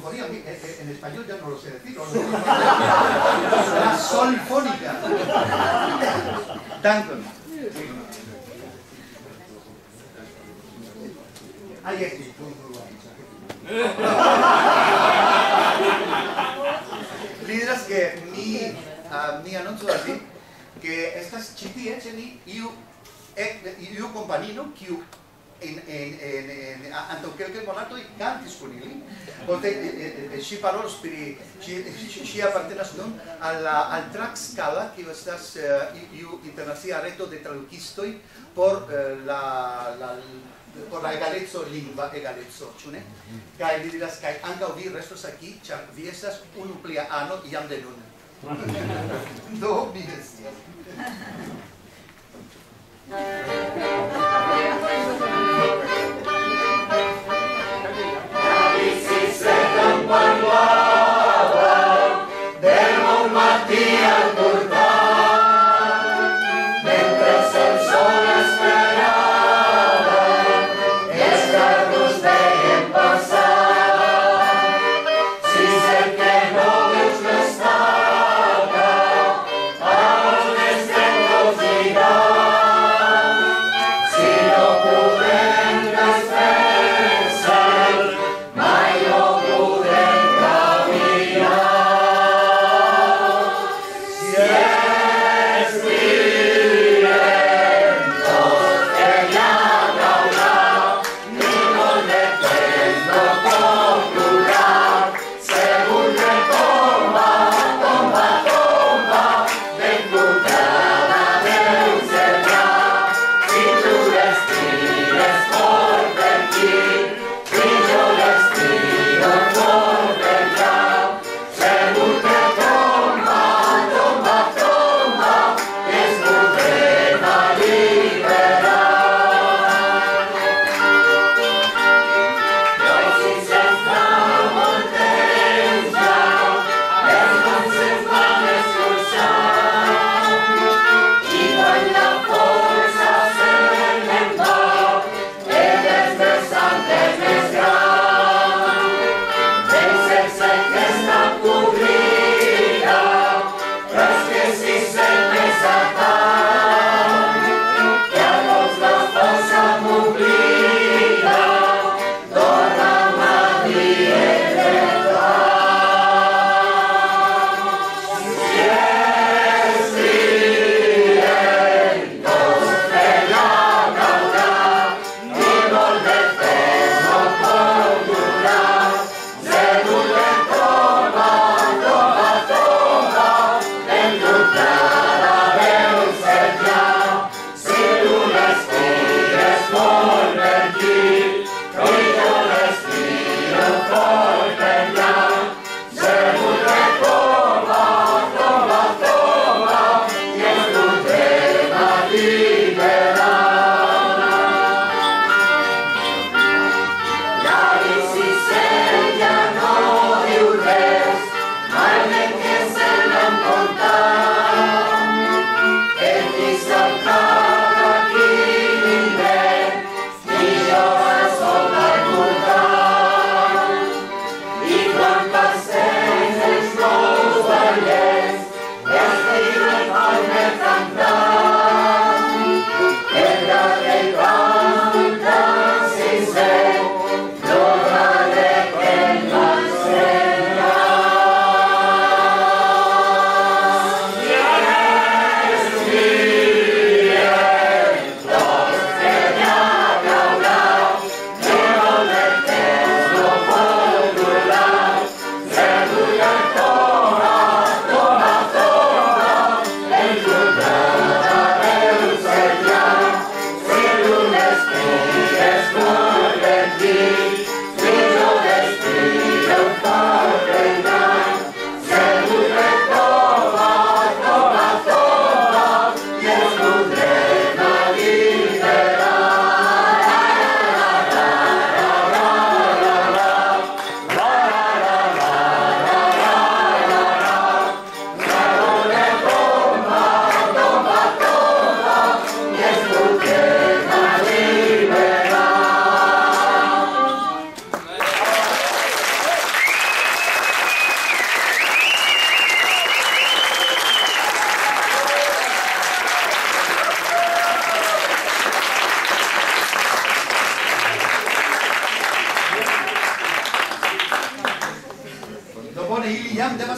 sinfonía, en español ya no lo sé decir, la solifónica. Danke. Ahí es. Lideras que mi anuncio así, que estas città io companino che anche qualche momento can disponibili perché ci parlo ci appartengono al track scala che estas io internazia reto de traducistoi por la egalezzo lingua egalezzo chune kai li diras kai anka vi restos aquí char vi estas unu plia ano iam de nun do mi estas Si sé que no ves l'estada,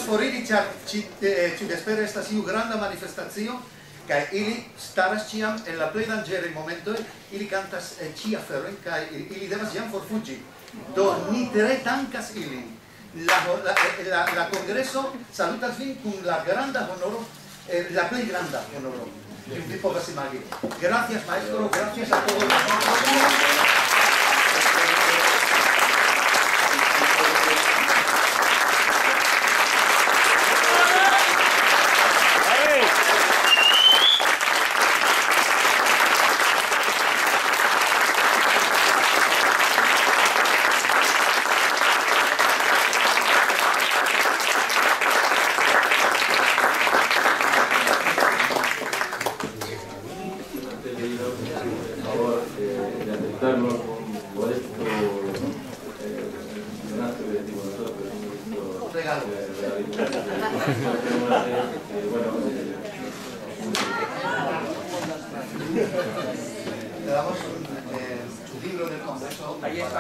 foriri, ĉar ĉi vespere estas iu granda manifestacio, kaj ili staras ĉiam en la plej danĝeraj momentoj, ili kantas ĉi aferojn kaj ili devas jam forfuĝi. Do ni tre dankas ilin. La kongreso salutas vin kun la granda honoro, la plej granda honoro. Vi povas imagi. Gracias, maestro, gracias a todos vosotros. Le damos un libro del Congreso. Ahí está.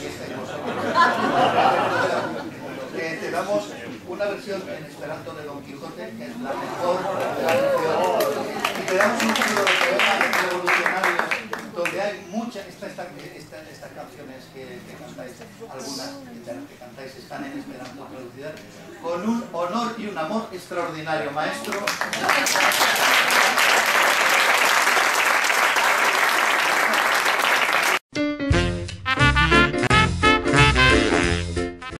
Te damos una versión en esperanto de Don Quijote, que es la mejor versión. Y te damos un libro de poemas revolucionarios, donde hay muchas, estas canciones que cantáis, algunas que cantáis están en esperanto traducidas, con un honor y un amor extraordinario, maestro.